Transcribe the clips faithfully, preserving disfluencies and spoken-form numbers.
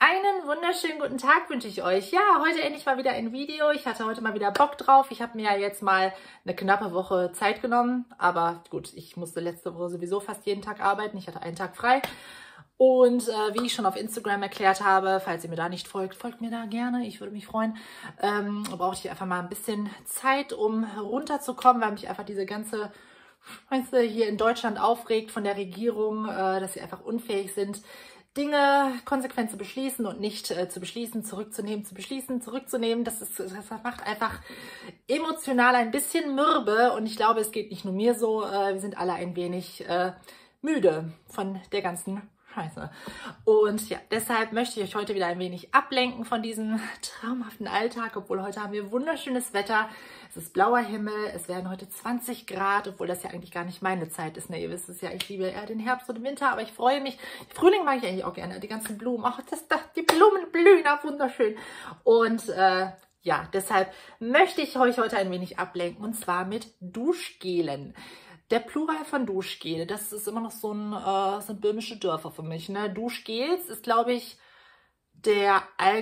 Einen wunderschönen guten Tag wünsche ich euch. Ja, heute endlich mal wieder ein Video. Ich hatte heute mal wieder Bock drauf. Ich habe mir ja jetzt mal eine knappe Woche Zeit genommen. Aber gut, ich musste letzte Woche sowieso fast jeden Tag arbeiten. Ich hatte einen Tag frei. Und äh, wie ich schon auf Instagram erklärt habe, falls ihr mir da nicht folgt, folgt mir da gerne. Ich würde mich freuen. Ähm, brauchte ich einfach mal ein bisschen Zeit, um runterzukommen, weil mich einfach diese ganze Scheiße hier in Deutschland aufregt von der Regierung, äh, dass sie einfach unfähig sind, Dinge konsequent zu beschließen und nicht äh, zu beschließen, zurückzunehmen, zu beschließen, zurückzunehmen. Das, ist, das macht einfach emotional ein bisschen mürbe. Und ich glaube, es geht nicht nur mir so. Äh, wir sind alle ein wenig äh, müde von der ganzen Scheiße. Und ja, deshalb möchte ich euch heute wieder ein wenig ablenken von diesem traumhaften Alltag, obwohl heute haben wir wunderschönes Wetter. Es ist blauer Himmel, es werden heute zwanzig Grad, obwohl das ja eigentlich gar nicht meine Zeit ist. Ne, ihr wisst es ja, ich liebe eher den Herbst und den Winter, aber ich freue mich. Frühling mag ich eigentlich auch gerne, die ganzen Blumen. Ach, das, das, die Blumen blühen auch wunderschön. Und äh, ja, deshalb möchte ich euch heute ein wenig ablenken, und zwar mit Duschgelen. Der Plural von Duschgel, das ist immer noch so ein, äh, sind böhmische Dörfer für mich. Ne? Duschgels ist, glaube ich, der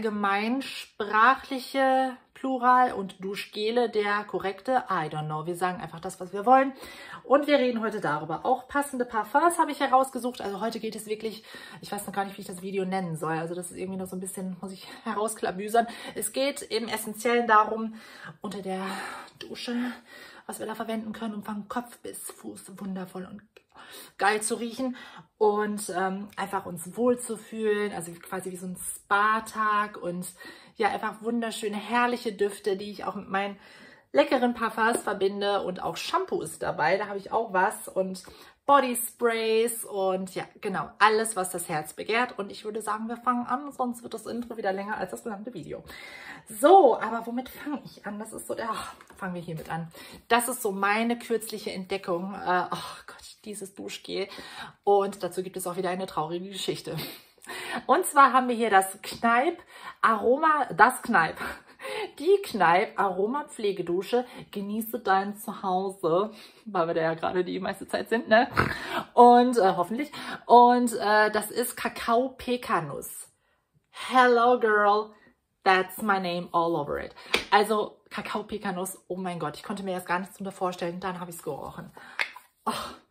allgemeinsprachliche Plural und Duschgele der korrekte. I don't know. Wir sagen einfach das, was wir wollen. Und wir reden heute darüber. Auch passende Parfums habe ich herausgesucht. Also heute geht es wirklich, ich weiß noch gar nicht, wie ich das Video nennen soll. Also das ist irgendwie noch so ein bisschen, muss ich herausklabüsern. Es geht im Essentiellen darum, unter der Dusche, was wir da verwenden können, um von Kopf bis Fuß wundervoll und geil zu riechen und ähm, einfach uns wohl zu fühlen, also quasi wie so ein Spa-Tag und ja, einfach wunderschöne, herrliche Düfte, die ich auch mit meinen leckeren Parfums verbinde, und auch Shampoo ist dabei, da habe ich auch was, und Bodysprays und ja, genau, alles, was das Herz begehrt. Und ich würde sagen, wir fangen an, sonst wird das Intro wieder länger als das gesamte Video. So, aber womit fange ich an? Das ist so der, ach, fangen wir hiermit an. Das ist so meine kürzliche Entdeckung. Äh, oh Gott, dieses Duschgel. Und dazu gibt es auch wieder eine traurige Geschichte. Und zwar haben wir hier das Kneipp Aroma, das Kneipp. Die Kneipp Aroma Pflegedusche, genieße dein Zuhause, weil wir da ja gerade die meiste Zeit sind, ne? Und äh, hoffentlich. Und äh, das ist Kakao-Pekanuss. Hello girl, that's my name all over it. Also Kakao-Pekanuss, oh mein Gott, ich konnte mir jetzt gar nichts darunter vorstellen, dann habe ich es gerochen. Oh.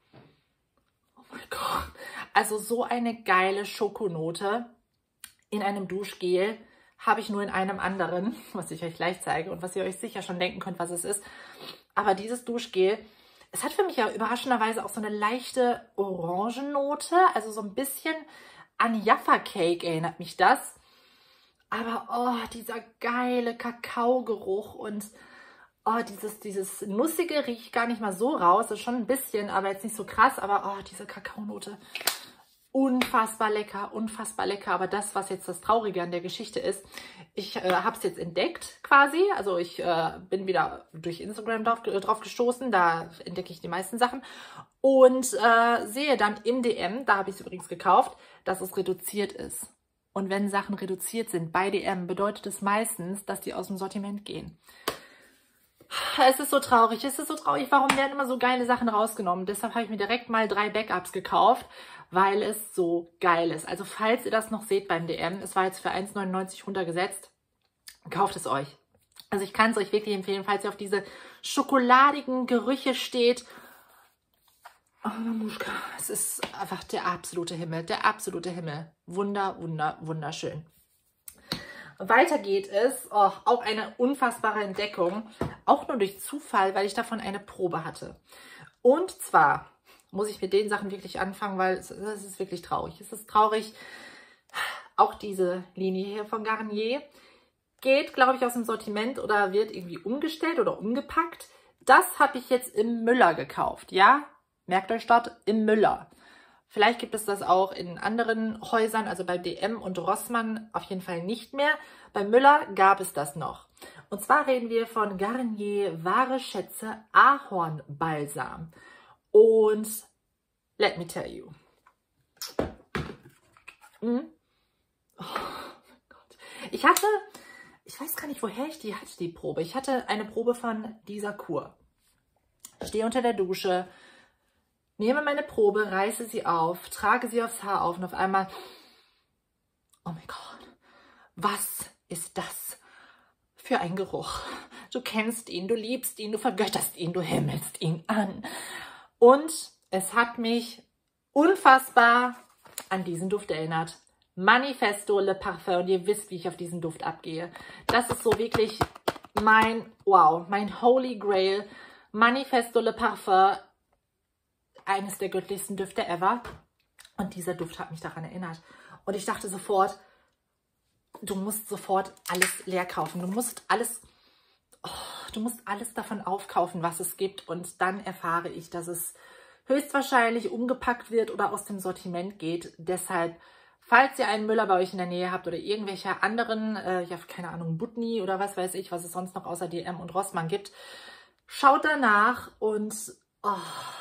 oh mein Gott. Also so eine geile Schokonote in einem Duschgel habe ich nur in einem anderen, was ich euch gleich zeige und was ihr euch sicher schon denken könnt, was es ist. Aber dieses Duschgel, es hat für mich ja überraschenderweise auch so eine leichte Orangennote, also so ein bisschen an Jaffa Cake erinnert mich das. Aber oh, dieser geile Kakaogeruch und oh, dieses, dieses Nussige riecht gar nicht mal so raus, ist schon ein bisschen, aber jetzt nicht so krass, aber oh, diese Kakaonote. Unfassbar lecker, unfassbar lecker. Aber das, was jetzt das Traurige an der Geschichte ist, ich äh, habe es jetzt entdeckt quasi. Also ich äh, bin wieder durch Instagram drauf, äh, drauf gestoßen. Da entdecke ich die meisten Sachen. Und äh, sehe dann im D M, da habe ich es übrigens gekauft, dass es reduziert ist. Und wenn Sachen reduziert sind bei D M, bedeutet es meistens, dass die aus dem Sortiment gehen. Es ist so traurig, es ist so traurig. Warum werden immer so geile Sachen rausgenommen? Deshalb habe ich mir direkt mal drei Backups gekauft, weil es so geil ist. Also falls ihr das noch seht beim D M, es war jetzt für eins neunundneunzig runtergesetzt, kauft es euch. Also ich kann es euch wirklich empfehlen, falls ihr auf diese schokoladigen Gerüche steht. Oh, Mamuschka, es ist einfach der absolute Himmel, der absolute Himmel. Wunder, wunder, wunderschön. Weiter geht es, oh, auch eine unfassbare Entdeckung, auch nur durch Zufall, weil ich davon eine Probe hatte. Und zwar muss ich mit den Sachen wirklich anfangen, weil es, es ist wirklich traurig. Es ist traurig, auch diese Linie hier von Garnier geht, glaube ich, aus dem Sortiment oder wird irgendwie umgestellt oder umgepackt. Das habe ich jetzt im Müller gekauft, ja? Merkt euch dort, im Müller. Vielleicht gibt es das auch in anderen Häusern, also bei D M und Rossmann auf jeden Fall nicht mehr. Bei Müller gab es das noch. Und zwar reden wir von Garnier Wahre Schätze Ahornbalsam. Und let me tell you. Hm? Oh mein Gott. Ich hatte, ich weiß gar nicht, woher ich die hatte, die Probe. Ich hatte eine Probe von dieser Kur. Stehe unter der Dusche, nehme meine Probe, reiße sie auf, trage sie aufs Haar auf und auf einmal, oh mein Gott, was ist das für ein Geruch? Du kennst ihn, du liebst ihn, du vergötterst ihn, du himmelst ihn an. Und es hat mich unfassbar an diesen Duft erinnert. Manifesto Le Parfum. Und ihr wisst, wie ich auf diesen Duft abgehe. Das ist so wirklich mein, wow, mein Holy Grail. Manifesto Le Parfum. Eines der göttlichsten Düfte ever. Und dieser Duft hat mich daran erinnert. Und ich dachte sofort, du musst sofort alles leer kaufen. Du musst alles, oh, du musst alles davon aufkaufen, was es gibt. Und dann erfahre ich, dass es höchstwahrscheinlich umgepackt wird oder aus dem Sortiment geht. Deshalb, falls ihr einen Müller bei euch in der Nähe habt oder irgendwelche anderen, äh, ich habe keine Ahnung, Butni oder was weiß ich, was es sonst noch außer D M und Rossmann gibt, schaut danach und oh,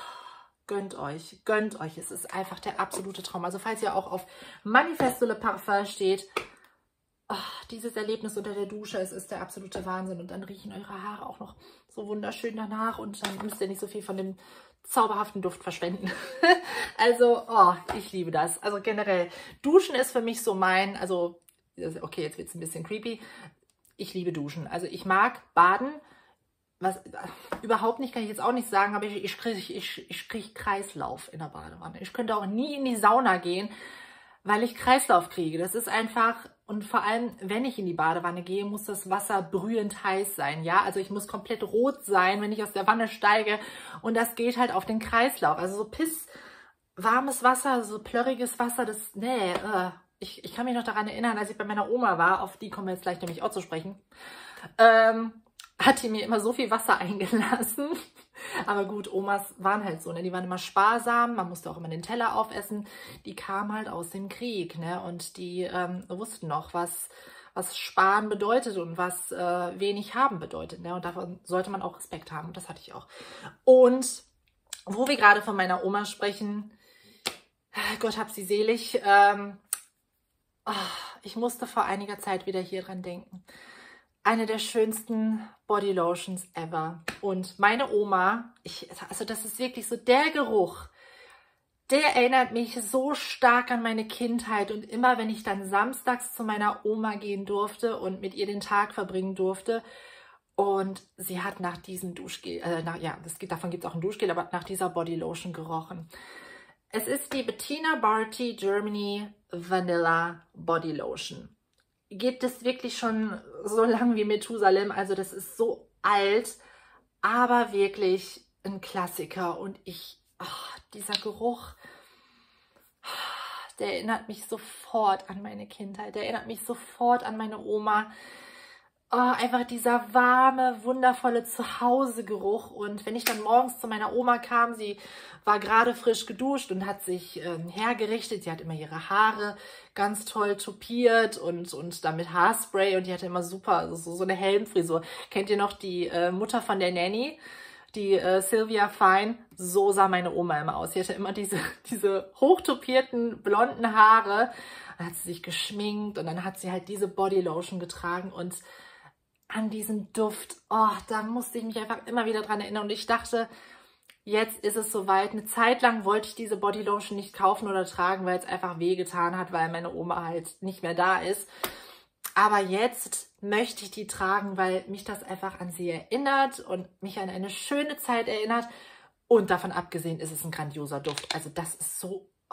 gönnt euch, gönnt euch. Es ist einfach der absolute Traum. Also falls ihr auch auf Manifesto Le Parfum steht, oh, dieses Erlebnis unter der Dusche, es ist der absolute Wahnsinn. Und dann riechen eure Haare auch noch so wunderschön danach und dann müsst ihr nicht so viel von dem zauberhaften Duft verschwenden. Also, oh, ich liebe das. Also generell, Duschen ist für mich so mein, also, okay, jetzt wird es ein bisschen creepy. Ich liebe Duschen. Also ich mag Baden. Was überhaupt nicht, kann ich jetzt auch nicht sagen, aber ich, ich kriege ich, ich krieg Kreislauf in der Badewanne. Ich könnte auch nie in die Sauna gehen, weil ich Kreislauf kriege. Das ist einfach, und vor allem, wenn ich in die Badewanne gehe, muss das Wasser brühend heiß sein, ja. Also ich muss komplett rot sein, wenn ich aus der Wanne steige, und das geht halt auf den Kreislauf. Also so piss warmes Wasser, so plörriges Wasser, das, nee, äh. ich, ich kann mich noch daran erinnern, als ich bei meiner Oma war, auf die kommen wir jetzt gleich nämlich auch zu sprechen, ähm, hat die mir immer so viel Wasser eingelassen. Aber gut, Omas waren halt so, ne? Die waren immer sparsam, man musste auch immer den Teller aufessen. Die kamen halt aus dem Krieg, ne? Und die ähm, wussten noch, was, was Sparen bedeutet und was äh, wenig haben bedeutet, ne? Und davon sollte man auch Respekt haben. Und das hatte ich auch. Und wo wir gerade von meiner Oma sprechen, Gott hab sie selig, ähm, oh, ich musste vor einiger Zeit wieder hier dran denken. Eine der schönsten Body Lotions ever. Und meine Oma, ich, also das ist wirklich so der Geruch, der erinnert mich so stark an meine Kindheit. Und immer, wenn ich dann samstags zu meiner Oma gehen durfte und mit ihr den Tag verbringen durfte, und sie hat nach diesem Duschgel, äh, nach, ja, das, davon gibt es auch ein Duschgel, aber nach dieser Body Lotion gerochen. Es ist die Bettina Barty Germany Vanilla Body Lotion. Gibt es wirklich schon so lange wie Methusalem, also das ist so alt, aber wirklich ein Klassiker. Und ich, oh, dieser Geruch, der erinnert mich sofort an meine Kindheit, der erinnert mich sofort an meine Oma. Oh, einfach dieser warme, wundervolle Zuhausegeruch. Und wenn ich dann morgens zu meiner Oma kam, sie war gerade frisch geduscht und hat sich ähm, hergerichtet. Sie hat immer ihre Haare ganz toll tupiert und, und dann mit Haarspray, und die hatte immer super, so, so eine Helmfrisur. Kennt ihr noch die äh, Mutter von der Nanny? Die äh, Sylvia Fine? So sah meine Oma immer aus. Sie hatte immer diese, diese hochtupierten, blonden Haare. Dann hat sie sich geschminkt und dann hat sie halt diese Bodylotion getragen, und an diesen Duft, oh, da musste ich mich einfach immer wieder dran erinnern. Und ich dachte, jetzt ist es soweit. Eine Zeit lang wollte ich diese Bodylotion nicht kaufen oder tragen, weil es einfach wehgetan hat, weil meine Oma halt nicht mehr da ist. Aber jetzt möchte ich die tragen, weil mich das einfach an sie erinnert und mich an eine schöne Zeit erinnert. Und davon abgesehen ist es ein grandioser Duft. Also das ist so, oh,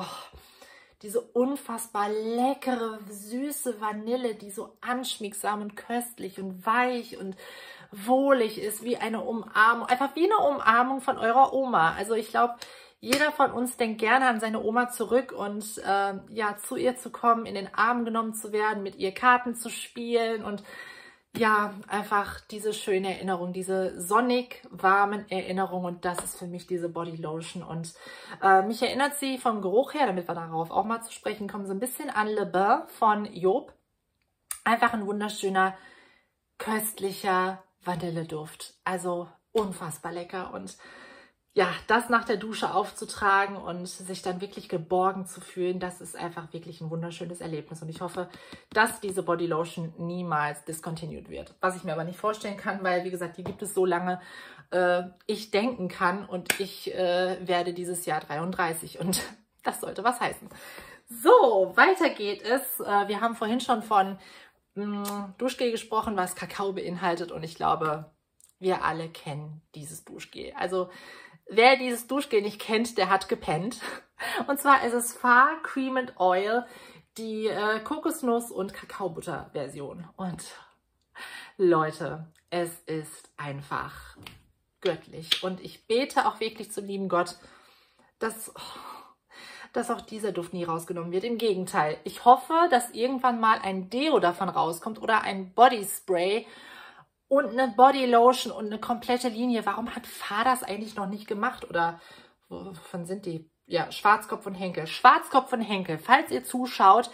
diese unfassbar leckere, süße Vanille, die so anschmiegsam und köstlich und weich und wohlig ist, wie eine Umarmung. Einfach wie eine Umarmung von eurer Oma. Also ich glaube, jeder von uns denkt gerne an seine Oma zurück und äh, ja, zu ihr zu kommen, in den Arm genommen zu werden, mit ihr Karten zu spielen und ja, einfach diese schöne Erinnerung, diese sonnig warmen Erinnerungen, und das ist für mich diese Body Lotion. Und äh, mich erinnert sie vom Geruch her, damit wir darauf auch mal zu sprechen kommen, so ein bisschen an Le Bain von Job. Einfach ein wunderschöner, köstlicher Vanilleduft. Also unfassbar lecker, und ja, das nach der Dusche aufzutragen und sich dann wirklich geborgen zu fühlen, das ist einfach wirklich ein wunderschönes Erlebnis. Und ich hoffe, dass diese Body Lotion niemals discontinued wird. Was ich mir aber nicht vorstellen kann, weil, wie gesagt, die gibt es so lange, äh, ich denken kann, und ich äh, werde dieses Jahr dreiunddreißig, und das sollte was heißen. So, weiter geht es. Äh, wir haben vorhin schon von mh, Duschgel gesprochen, was Kakao beinhaltet. Und ich glaube, wir alle kennen dieses Duschgel. Also wer dieses Duschgel nicht kennt, der hat gepennt. Und zwar ist es Far Cream and Oil, die äh, Kokosnuss- und Kakaobutter-Version. Und Leute, es ist einfach göttlich. Und ich bete auch wirklich zum lieben Gott, dass, dass auch dieser Duft nie rausgenommen wird. Im Gegenteil, ich hoffe, dass irgendwann mal ein Deo davon rauskommt oder ein Bodyspray und eine Bodylotion und eine komplette Linie. Warum hat Far das eigentlich noch nicht gemacht? Oder wovon sind die? Ja, Schwarzkopf und Henkel. Schwarzkopf und Henkel, falls ihr zuschaut,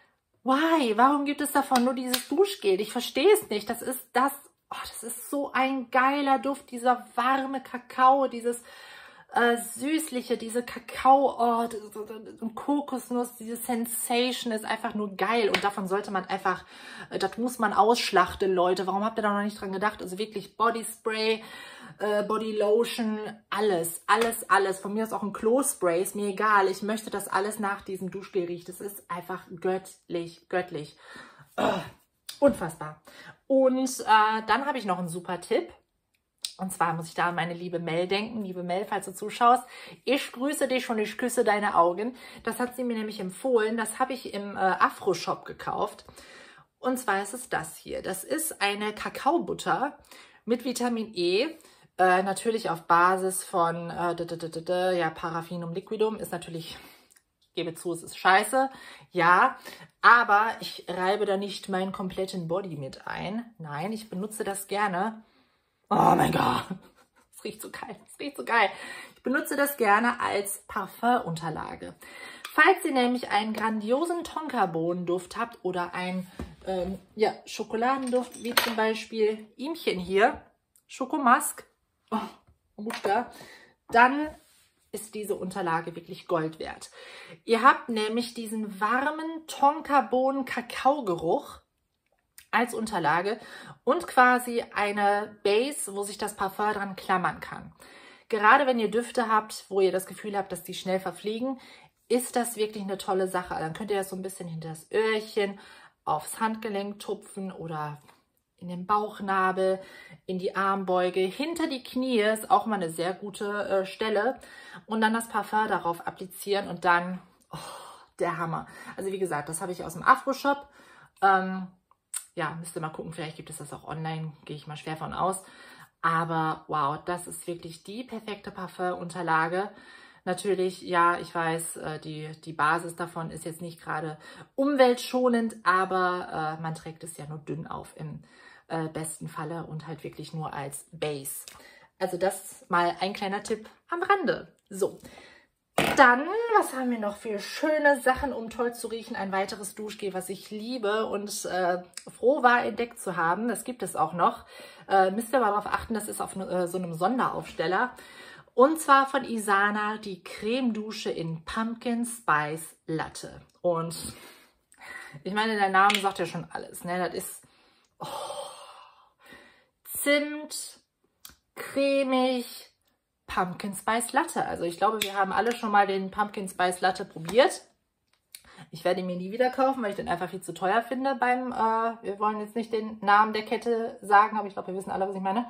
why? Warum gibt es davon nur dieses Duschgel? Ich verstehe es nicht. Das ist das, oh, das ist so ein geiler Duft, dieser warme Kakao, dieses äh, süßliche, diese Kakao, oh, und Kokosnuss, diese Sensation ist einfach nur geil. Und davon sollte man einfach, äh, das muss man ausschlachten, Leute. Warum habt ihr da noch nicht dran gedacht? Also wirklich Bodyspray, äh, Bodylotion, alles, alles, alles. Von mir ist auch ein Klospray, ist mir egal. Ich möchte, dass alles nach diesem Duschgel riecht. Es ist einfach göttlich, göttlich. Oh, unfassbar. Und äh, dann habe ich noch einen super Tipp. Und zwar muss ich da an meine liebe Mel denken. Liebe Mel, falls du zuschaust, ich grüße dich und ich küsse deine Augen. Das hat sie mir nämlich empfohlen. Das habe ich im äh, Afro-Shop gekauft. Und zwar ist es das hier. Das ist eine Kakaobutter mit Vitamin E. Äh, natürlich auf Basis von äh, d -d -d -d -d, ja, Paraffinum liquidum. Ist natürlich, ich gebe zu, es ist scheiße. Ja, aber ich reibe da nicht meinen kompletten Body mit ein. Nein, ich benutze das gerne. Oh mein Gott, es riecht so geil, es riecht so geil. Ich benutze das gerne als Parfumunterlage. Falls ihr nämlich einen grandiosen Tonkabohnenduft habt oder einen ähm, ja, Schokoladenduft, wie zum Beispiel ihmchen hier, Schokomask, oh, dann ist diese Unterlage wirklich Gold wert. Ihr habt nämlich diesen warmen Tonkabohnen-Kakaogeruch als Unterlage und quasi eine Base, wo sich das Parfum dran klammern kann. Gerade wenn ihr Düfte habt, wo ihr das Gefühl habt, dass die schnell verfliegen, ist das wirklich eine tolle Sache. Dann könnt ihr das so ein bisschen hinter das Öhrchen, aufs Handgelenk tupfen oder in den Bauchnabel, in die Armbeuge, hinter die Knie ist auch mal eine sehr gute äh, Stelle. Und dann das Parfum darauf applizieren und dann, oh, der Hammer. Also wie gesagt, das habe ich aus dem Afro-Shop. Ähm, Ja, müsst ihr mal gucken, vielleicht gibt es das auch online, gehe ich mal schwer von aus. Aber wow, das ist wirklich die perfekte Parfumunterlage. Natürlich, ja, ich weiß, die, die Basis davon ist jetzt nicht gerade umweltschonend, aber äh, man trägt es ja nur dünn auf im äh, besten Falle und halt wirklich nur als Base. Also das mal ein kleiner Tipp am Rande. So. Dann, was haben wir noch für schöne Sachen, um toll zu riechen? Ein weiteres Duschgel, was ich liebe und äh, froh war, entdeckt zu haben. Das gibt es auch noch. Äh, müsst ihr aber darauf achten, das ist auf äh, so einem Sonderaufsteller. Und zwar von Isana die Cremedusche in Pumpkin Spice Latte. Und ich meine, der Name sagt ja schon alles. Ne? Das ist oh, Zimt, cremig, Pumpkin Spice Latte. Also ich glaube, wir haben alle schon mal den Pumpkin Spice Latte probiert. Ich werde ihn mir nie wieder kaufen, weil ich den einfach viel zu teuer finde beim, äh, wir wollen jetzt nicht den Namen der Kette sagen, aber ich glaube, wir wissen alle, was ich meine.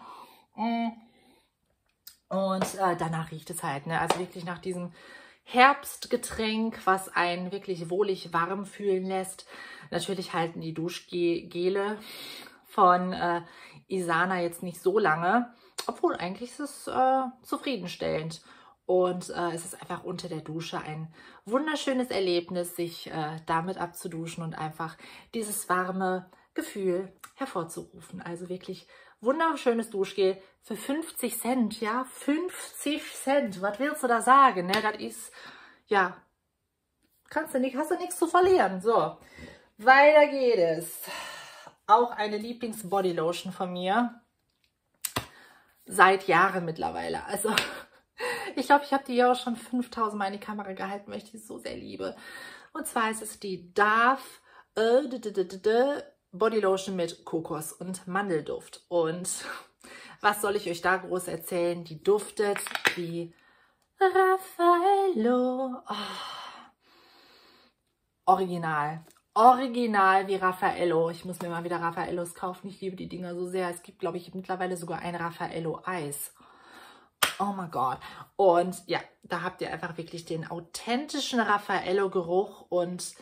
Und äh, danach riecht es halt, ne? Also wirklich nach diesem Herbstgetränk, was einen wirklich wohlig warm fühlen lässt. Natürlich halten die Duschgele von äh, Isana jetzt nicht so lange. Obwohl, eigentlich ist es äh, zufriedenstellend. Und äh, es ist einfach unter der Dusche ein wunderschönes Erlebnis, sich äh, damit abzuduschen und einfach dieses warme Gefühl hervorzurufen. Also wirklich wunderschönes Duschgel für fünfzig Cent, ja, fünfzig Cent. Was willst du da sagen? Ne? Das ist, ja, kannst du nicht, hast du nichts zu verlieren. So, weiter geht es. Auch eine Lieblings-Bodylotion von mir. Seit Jahren mittlerweile. Also ich glaube, ich habe die ja auch schon fünftausend Mal in die Kamera gehalten, weil ich die so sehr liebe. Und zwar ist es die Dove äh, Bodylotion mit Kokos- und Mandelduft. Und was soll ich euch da groß erzählen? Die duftet wie Raffaello. Oh. Original. original wie Raffaello. Ich muss mir mal wieder Raffaellos kaufen. Ich liebe die Dinger so sehr. Es gibt, glaube ich, mittlerweile sogar ein Raffaello-Eis. Oh mein Gott. Und ja, da habt ihr einfach wirklich den authentischen Raffaello-Geruch. Und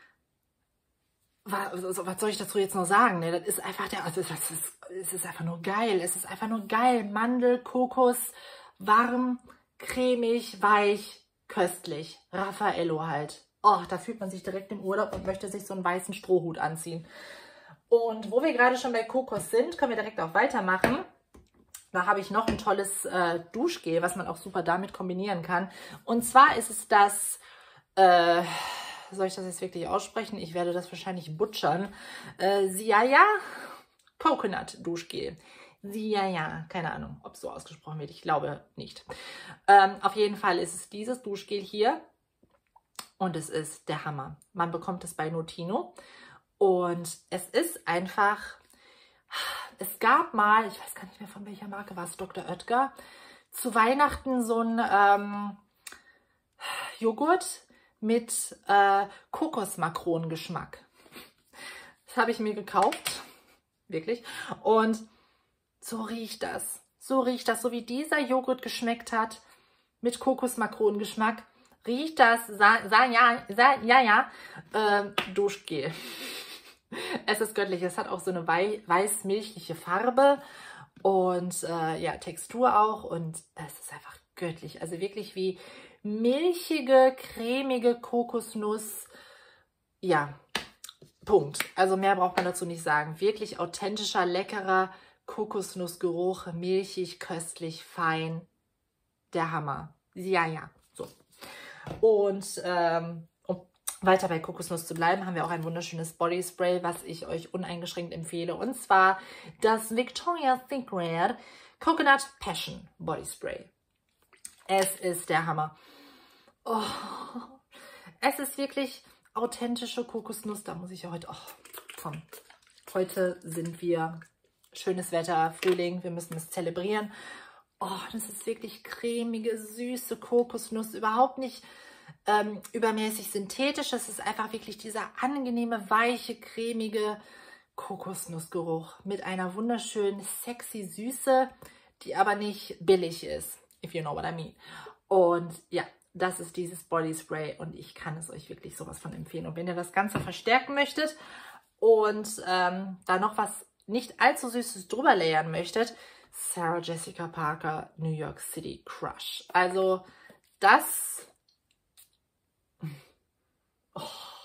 was, was soll ich dazu jetzt noch sagen? Ne? Das ist einfach der, also das ist, es ist einfach nur geil. Es ist einfach nur geil. Mandel, Kokos, warm, cremig, weich, köstlich. Raffaello halt. Oh, da fühlt man sich direkt im Urlaub und möchte sich so einen weißen Strohhut anziehen. Und wo wir gerade schon bei Kokos sind, können wir direkt auch weitermachen. Da habe ich noch ein tolles äh, Duschgel, was man auch super damit kombinieren kann. Und zwar ist es das, äh, soll ich das jetzt wirklich aussprechen? Ich werde das wahrscheinlich butchern. Äh, Siaya Coconut Duschgel. Siaya, keine Ahnung, ob es so ausgesprochen wird. Ich glaube nicht. Ähm, auf jeden Fall ist es dieses Duschgel hier. Und es ist der Hammer. Man bekommt es bei Notino. Und es ist einfach, es gab mal, ich weiß gar nicht mehr von welcher Marke war es, Doktor Oetker, zu Weihnachten so ein ähm, Joghurt mit äh, Kokosmakronengeschmack. Das habe ich mir gekauft. Wirklich. Und so riecht das. So riecht das. So wie dieser Joghurt geschmeckt hat mit Kokosmakronengeschmack. Riecht das, sa, sa, ja, sa, ja, ja, äh, Duschgel. Es ist göttlich. Es hat auch so eine wei weiß-milchliche Farbe und äh, ja, Textur auch. Und es ist einfach göttlich. Also wirklich wie milchige, cremige Kokosnuss. Ja, Punkt. Also mehr braucht man dazu nicht sagen. Wirklich authentischer, leckerer Kokosnussgeruch. Milchig, köstlich, fein. Der Hammer. Ja, ja. So. Und ähm, um weiter bei Kokosnuss zu bleiben, haben wir auch ein wunderschönes Body Spray, was ich euch uneingeschränkt empfehle. Und zwar das Victoria's Secret Coconut Passion Body Spray. Es ist der Hammer. Oh, es ist wirklich authentische Kokosnuss. Da muss ich ja heute... Oh, komm. Heute sind wir... Schönes Wetter, Frühling. Wir müssen es zelebrieren. Oh, das ist wirklich cremige, süße Kokosnuss. Überhaupt nicht ähm, übermäßig synthetisch. Es ist einfach wirklich dieser angenehme, weiche, cremige Kokosnussgeruch mit einer wunderschönen, sexy Süße, die aber nicht billig ist, if you know what I mean. Und ja, das ist dieses Body Spray und ich kann es euch wirklich sowas von empfehlen. Und wenn ihr das Ganze verstärken möchtet und ähm, da noch was nicht allzu Süßes drüber layern möchtet, Sarah Jessica Parker New York City Crush. Also das... Oh,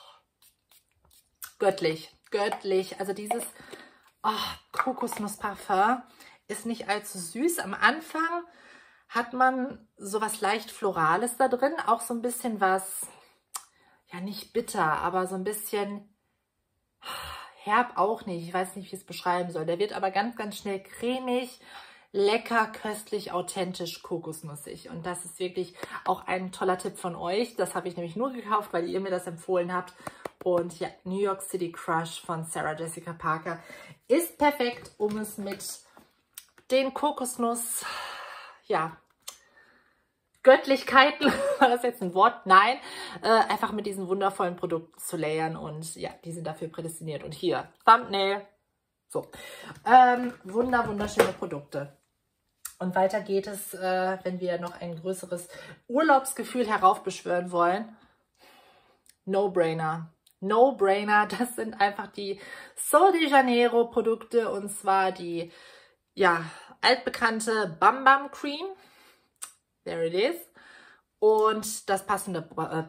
göttlich, göttlich. Also dieses oh, Kokosnussparfum ist nicht allzu süß. Am Anfang hat man sowas leicht Florales da drin. Auch so ein bisschen was, ja nicht bitter, aber so ein bisschen herb auch nicht. Ich weiß nicht, wie ich es beschreiben soll. Der wird aber ganz, ganz schnell cremig, lecker, köstlich, authentisch, kokosnussig. Und das ist wirklich auch ein toller Tipp von euch. Das habe ich nämlich nur gekauft, weil ihr mir das empfohlen habt. Und ja, New York City Crush von Sarah Jessica Parker ist perfekt, um es mit den Kokosnuss, ja, Göttlichkeiten, war das jetzt ein Wort? Nein, äh, einfach mit diesen wundervollen Produkten zu layern und ja, die sind dafür prädestiniert. Und hier, Thumbnail, so, ähm, wunder, wunderschöne Produkte. Und weiter geht es, äh, wenn wir noch ein größeres Urlaubsgefühl heraufbeschwören wollen. No-Brainer. No-Brainer, das sind einfach die Sol de Janeiro Produkte und zwar die, ja, altbekannte Bam Bam Cream. There it is. Und das passende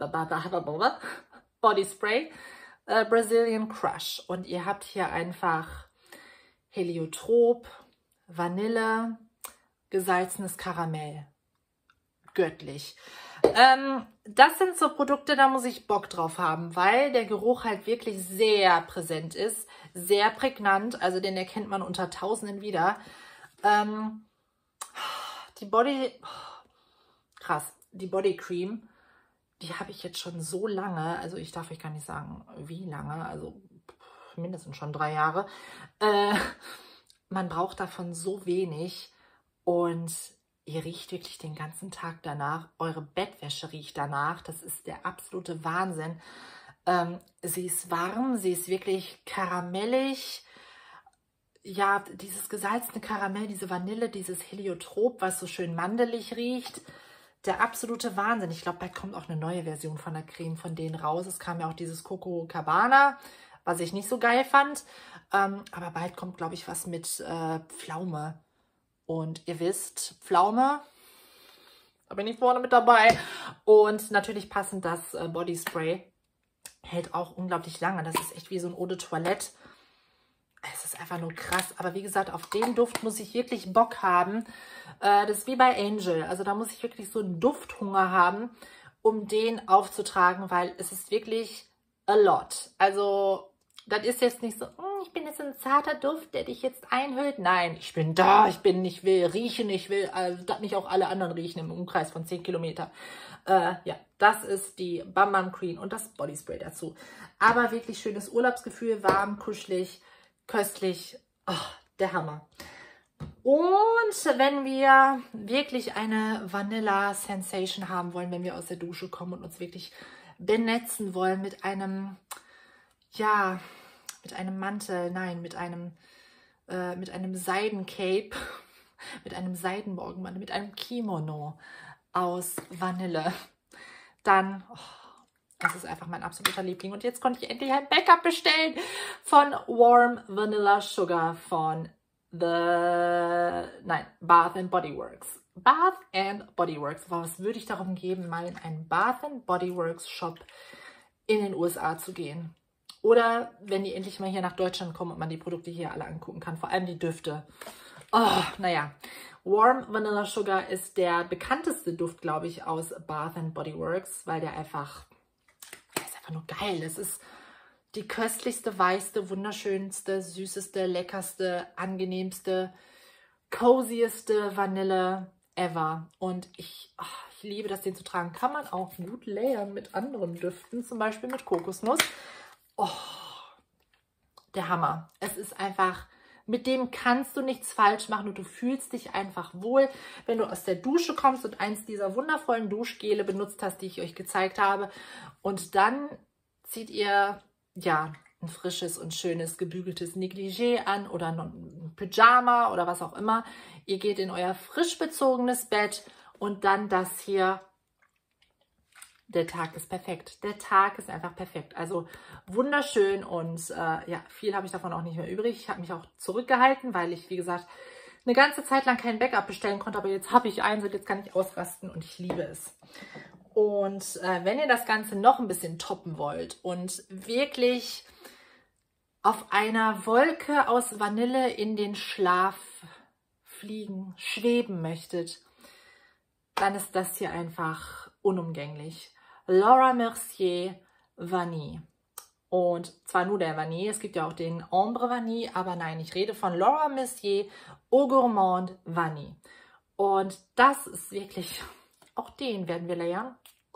Body Spray, äh, Brazilian Crush. Und ihr habt hier einfach Heliotrop, Vanille, gesalzenes Karamell. Göttlich. Ähm, das sind so Produkte, da muss ich Bock drauf haben, weil der Geruch halt wirklich sehr präsent ist, sehr prägnant, also den erkennt man unter Tausenden wieder. Ähm, die Body, krass, die Body Cream, die habe ich jetzt schon so lange, also ich darf euch gar nicht sagen, wie lange, also mindestens schon drei Jahre. Äh, man braucht davon so wenig und ihr riecht wirklich den ganzen Tag danach. Eure Bettwäsche riecht danach. Das ist der absolute Wahnsinn. Ähm, sie ist warm, sie ist wirklich karamellig. Ja, dieses gesalzene Karamell, diese Vanille, dieses Heliotrop, was so schön mandelig riecht. Der absolute Wahnsinn. Ich glaube, bald kommt auch eine neue Version von der Creme von denen raus. Es kam ja auch dieses Coco Cabana, was ich nicht so geil fand. Ähm, aber bald kommt, glaube ich, was mit äh, Pflaume. Und ihr wisst, Pflaume, da bin ich vorne mit dabei. Und natürlich passend das äh, Body Spray. Hält auch unglaublich lange. Das ist echt wie so ein Eau de Toilette. Es ist einfach nur krass. Aber wie gesagt, auf den Duft muss ich wirklich Bock haben. Äh, das ist wie bei Angel. Also da muss ich wirklich so einen Dufthunger haben, um den aufzutragen, weil es ist wirklich a lot. Also das ist jetzt nicht so, hm, ich bin jetzt ein zarter Duft, der dich jetzt einhüllt. Nein, ich bin da, ich bin, ich will riechen, ich will, also, dass nicht auch alle anderen riechen im Umkreis von zehn Kilometern. Äh, ja, das ist die Bam Bam Cream und das Body Spray dazu. Aber wirklich schönes Urlaubsgefühl, warm, kuschelig, köstlich, oh, der Hammer. Und wenn wir wirklich eine Vanilla Sensation haben wollen, wenn wir aus der Dusche kommen und uns wirklich benetzen wollen mit einem, ja, mit einem Mantel, nein, mit einem, äh, mit einem Seidencape, mit einem Seidenmorgenmantel, mit einem Kimono aus Vanille, dann, oh, das ist einfach mein absoluter Liebling. Und jetzt konnte ich endlich ein Backup bestellen von Warm Vanilla Sugar von The, nein, Bath and Body Works. Bath and Body Works. Was würde ich darum geben, mal in einen Bath and Body Works Shop in den U S A zu gehen? Oder wenn die endlich mal hier nach Deutschland kommen und man die Produkte hier alle angucken kann. Vor allem die Düfte. Oh, naja. Warm Vanilla Sugar ist der bekannteste Duft, glaube ich, aus Bath and Body Works, weil der einfach... einfach nur geil. Es ist die köstlichste, weichste, wunderschönste, süßeste, leckerste, angenehmste, cozieste Vanille ever. Und ich, ach, ich liebe das, den zu tragen. Kann man auch gut layern mit anderen Düften, zum Beispiel mit Kokosnuss. Oh, der Hammer. Es ist einfach, mit dem kannst du nichts falsch machen und du fühlst dich einfach wohl, wenn du aus der Dusche kommst und eins dieser wundervollen Duschgele benutzt hast, die ich euch gezeigt habe. Und dann zieht ihr, ja, ein frisches und schönes gebügeltes Negligé an oder ein Pyjama oder was auch immer. Ihr geht in euer frisch bezogenes Bett und dann das hier. Der Tag ist perfekt. Der Tag ist einfach perfekt. Also wunderschön und äh, ja, viel habe ich davon auch nicht mehr übrig. Ich habe mich auch zurückgehalten, weil ich, wie gesagt, eine ganze Zeit lang kein Backup bestellen konnte. Aber jetzt habe ich eins und jetzt kann ich ausrasten und ich liebe es. Und äh, wenn ihr das Ganze noch ein bisschen toppen wollt und wirklich auf einer Wolke aus Vanille in den Schlaf fliegen, schweben möchtet, dann ist das hier einfach unumgänglich. Laura Mercier Vanille. Und zwar nur der Vanille. Es gibt ja auch den Ombre Vanille, aber nein, ich rede von Laura Mercier Eau Gourmande Vanille. Und das ist wirklich, auch den werden wir layern. Oh,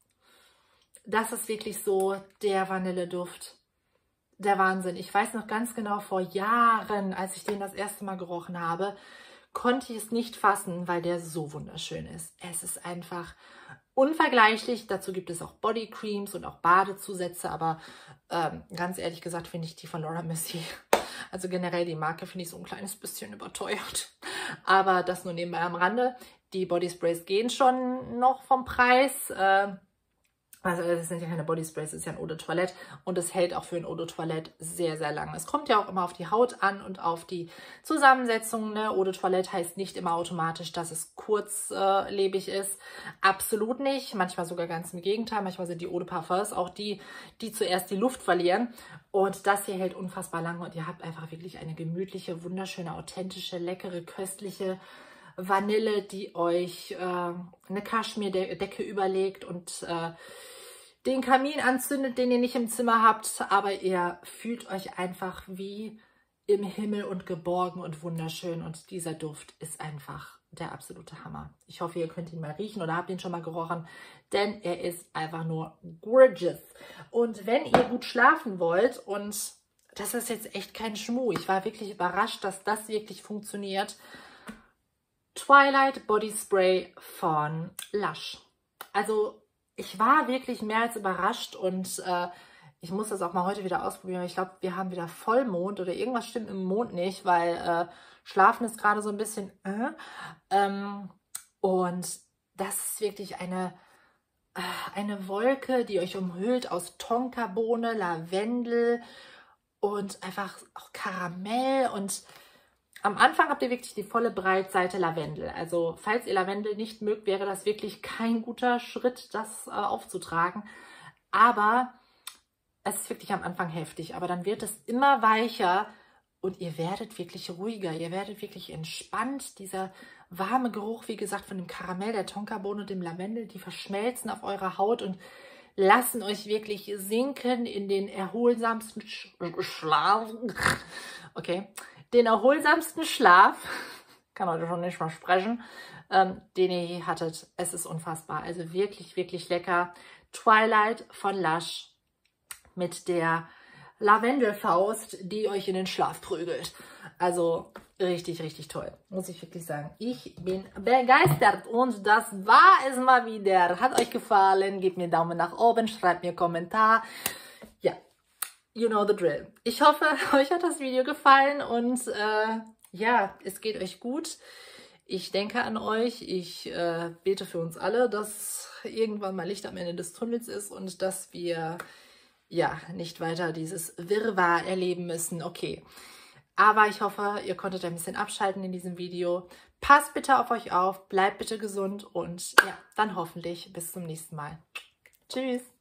das ist wirklich so der Vanilleduft. Der Wahnsinn. Ich weiß noch ganz genau, vor Jahren, als ich den das erste Mal gerochen habe, konnte ich es nicht fassen, weil der so wunderschön ist. Es ist einfach unvergleichlich. Dazu gibt es auch Bodycreams und auch Badezusätze, aber ähm, ganz ehrlich gesagt finde ich die von Laura Mercier, also generell die Marke, finde ich so ein kleines bisschen überteuert. Aber das nur nebenbei am Rande. Die Bodysprays gehen schon noch vom Preis. Äh, Also das sind ja keine Bodysprays, das ist ja ein Eau de Toilette und es hält auch für ein Eau de Toilette sehr, sehr lange. Es kommt ja auch immer auf die Haut an und auf die Zusammensetzung. Ne? Eau de Toilette heißt nicht immer automatisch, dass es kurzlebig ist. Absolut nicht. Manchmal sogar ganz im Gegenteil. Manchmal sind die Eau de Parfums auch die, die zuerst die Luft verlieren. Und das hier hält unfassbar lange und ihr habt einfach wirklich eine gemütliche, wunderschöne, authentische, leckere, köstliche Vanille, die euch äh, eine Kaschmirdecke überlegt und äh, den Kamin anzündet, den ihr nicht im Zimmer habt, aber ihr fühlt euch einfach wie im Himmel und geborgen und wunderschön und dieser Duft ist einfach der absolute Hammer. Ich hoffe, ihr könnt ihn mal riechen oder habt ihn schon mal gerochen, denn er ist einfach nur gorgeous. Und wenn ihr gut schlafen wollt, und das ist jetzt echt kein Schmuh, ich war wirklich überrascht, dass das wirklich funktioniert, Twilight Body Spray von Lush. Also ich war wirklich mehr als überrascht und äh, Ich muss das auch mal heute wieder ausprobieren. Ich glaube, wir haben wieder Vollmond oder irgendwas stimmt im Mond nicht, weil äh, Schlafen ist gerade so ein bisschen... Äh, ähm, und das ist wirklich eine, äh, eine Wolke, die euch umhüllt aus Tonkabohne, Lavendel und einfach auch Karamell. Und am Anfang habt ihr wirklich die volle Breitseite Lavendel. Also falls ihr Lavendel nicht mögt, wäre das wirklich kein guter Schritt, das äh, aufzutragen. Aber es ist wirklich am Anfang heftig. Aber dann wird es immer weicher und ihr werdet wirklich ruhiger. Ihr werdet wirklich entspannt. Dieser warme Geruch, wie gesagt, von dem Karamell, der Tonkabohne und dem Lavendel, die verschmelzen auf eurer Haut und lassen euch wirklich sinken in den erholsamsten Sch Schlaf. Okay, den erholsamsten Schlaf, kann heute schon nicht mal sprechen, ähm, den ihr je hattet. Es ist unfassbar. Also wirklich, wirklich lecker. Twilight von Lush mit der Lavendelfaust, die euch in den Schlaf prügelt. Also richtig, richtig toll. Muss ich wirklich sagen. Ich bin begeistert und das war es mal wieder. Hat euch gefallen? Gebt mir einen Daumen nach oben, schreibt mir einen Kommentar. Ja, you know the drill. Ich hoffe, euch hat das Video gefallen und äh, ja, es geht euch gut. Ich denke an euch. Ich äh, bete für uns alle, dass irgendwann mal Licht am Ende des Tunnels ist und dass wir ja nicht weiter dieses Wirrwarr erleben müssen. Okay. Aber ich hoffe, ihr konntet ein bisschen abschalten in diesem Video. Passt bitte auf euch auf, bleibt bitte gesund und ja, dann hoffentlich bis zum nächsten Mal. Tschüss!